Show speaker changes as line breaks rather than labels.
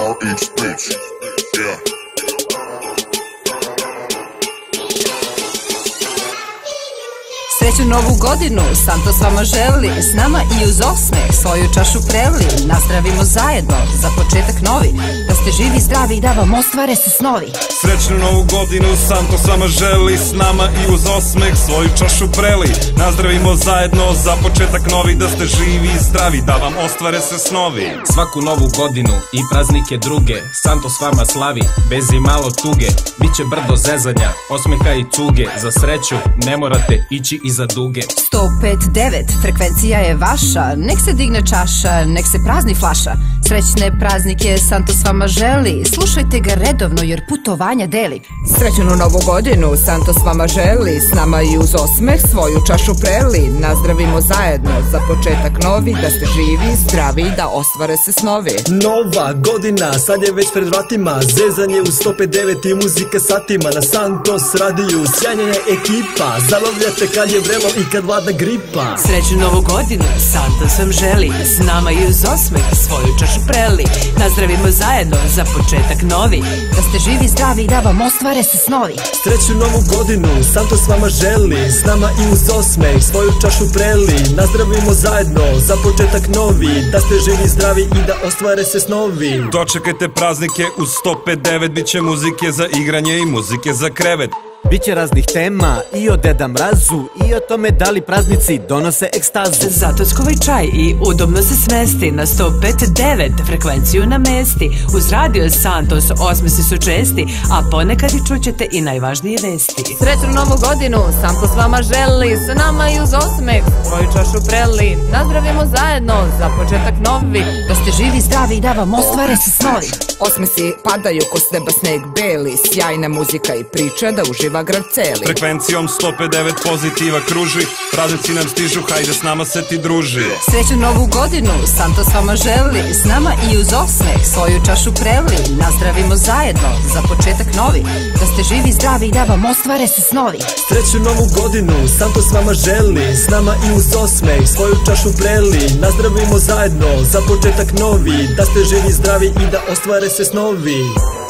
RH bitch. Yeah.
Sreću novu godinu, Santo s vama želi, s nama i uz osmeh svoju čašu preli. Nazdravimo zajedno, za početak novi, da ste živi, zdravi i da vam ostvare se snovi.
Srećnu novu godinu, Santo s vama želi, s nama i uz osmeh svoju čašu preli. Nazdravimo zajedno, za početak novi, da ste živi i zdravi, da vam ostvare se snovi.
Svaku novu godinu i praznike druge, Santo s vama slavi, bez i malo tuge. Biće brdo zezanja, osmeha i cuge, za sreću ne morate ići iza duge.
105.9, frekvencija je vaša, nek se digne čaša, nek se prazni flaša. Srećne praznike Santo s vama želi, slušajte ga redovno jer putovanja deli.
Srećnu novu godinu, Santo s vama želi, s nama i uz osmeh svoju čašu preli. Nazdravimo zajedno, za početak novi, da ste živi, zdravi i da ostvare se snovi.
Nova godina, sad je već pred vratima, zezanje u 105.9 i muzika satima. Na Santos radiju, sjajna je ekipa, zalovljate kad je vrelo i kad vlada gripa.
Srećnu novu godinu, Santo sam želi, s nama i uz osmeh svoju čašu preli. Nazdravimo zajedno, za početak novi,
da ste živi, zdravi i da vam ostvare se snovi.
Srećnu novu godinu, Santo s vama želi, s nama i uz osmeh svoju čašu preli. Nazdravimo zajedno, za početak novi, da ste živi, zdravi i da ostvare se snovi.
Dočekajte praznike uz 105.9, bit će muzike za igranje i muzike za krevet.
Biće raznih tema i o Deda Mrazu i o tome da li praznici donose ekstazu.
Zato skovaj čaj i udobno se smesti, na 105.9 frekvenciju namesti. Uz radio Santos osmesi su česti, a ponekad i čućete i najvažnije vesti.
Srećnu novu godinu, Santo s vama želi, s nama i uz osmeh svoju čašu preli. Nazdravimo zajedno, za početak novi,
da ste živi, zdravi i da vam ostvare se snovi.
Osmesi padaju ko s neba sneg beli, sjajna muzika i priča da uživa grad celi.
Frekvencijom 105.9 pozitiva kruži, praznici nam stižu, hajde s nama se ti druži.
Sreću novu godinu, Santo s vama želi, s nama i uz osmeh svoju čašu preli. Nazdravimo zajedno, za početak novi, da ste živi, zdravi i da vam ostvare se snovi.
Srećnu novu godinu, Santo s vama želi, s nama i uz osmeh svoju čašu preli. Nazdravimo zajedno, za početak novi, da ste živi, zdravi i da ostvare se snovi.